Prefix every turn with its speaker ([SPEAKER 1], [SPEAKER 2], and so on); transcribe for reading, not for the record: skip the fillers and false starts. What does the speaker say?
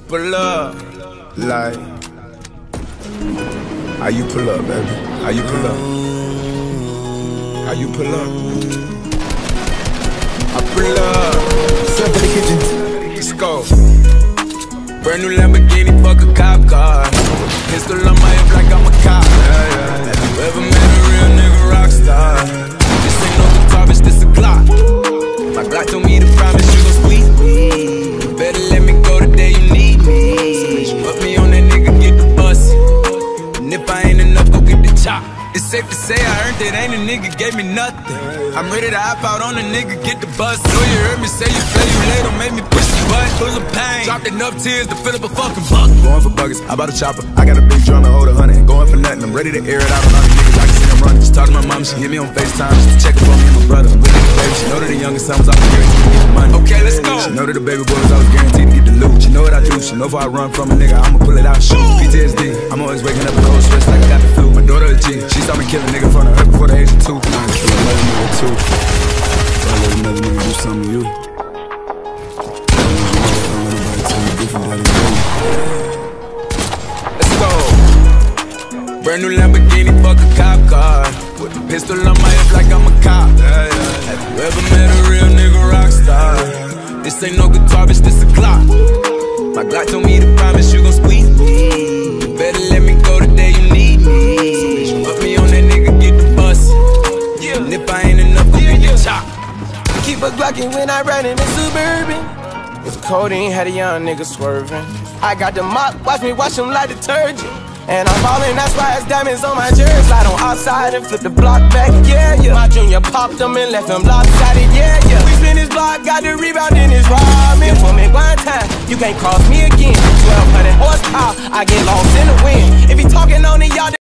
[SPEAKER 1] pull up. Like, how you pull up, baby? How you pull up? How you pull up? I pull up. Step in the kitchen. Let's go. Brand new Lamborghini, fuck a cop car. Pistol on my hip like I'm a cop. Have you ever met a real nigga rock star? This ain't no guitar, bitch, this a Glock. My Glock told me to promise you gon' squeeze me. You better let me go the day you need me. So put me on that nigga, get the bus. And if I ain't enough, go get the chop. It's safe to say I earned it, ain't a nigga gave me nothing. I'm ready to hop out on a nigga, get the bus. Know you heard me say you play, you late, don't make me push the butt. Full of pain, dropped enough tears to fill up a fucking bucket. Going for buggers, I bought a chopper. I got a big drum and hold 100. Going for nothing, I'm ready to air it out on all these niggas. I can see them running. Just talk to my mom, she hit me on FaceTime just to check up on me and my brother. I'm with the baby, she know that the youngest son was off guaranteed to get the money. Okay, let's go. She know that the baby boy was always guaranteed to get the loot. She know what I do, she know if I run from a nigga, I'ma pull it out and shoot. PTSD, I'm always waking up a cold sweats like I got the flu. My daughter a G, she saw me kill a nigga in front of her before the age of 2. Nah, it's true, I love a nigga too. So I let another nigga do something to you. Let's go. Brand new Lamborghini, fuck a cop car. With a pistol on my hip like I'm a cop. Have you ever met a real nigga rock star? This ain't no guitar, bitch, this a Glock. My Glock told me to promise you gon' squeeze me. You better let me go the day you need me. So put me on that nigga, get the bus. And if I ain't enough, go get the chop.
[SPEAKER 2] Keep a Glockin' when I ride in the Suburban. It's codeine, had a young nigga swerving. I got the mop, watch me wash him like detergent. And I'm ballin', that's why it's diamonds on my jersey. Slide on outside and flip the block back, yeah, yeah. My junior popped him and left him lopsided, yeah, yeah. We spin his block, got the rebound in his ramen. For me one time, you can't cross me again. 1200 horsepower, I get lost in the wind.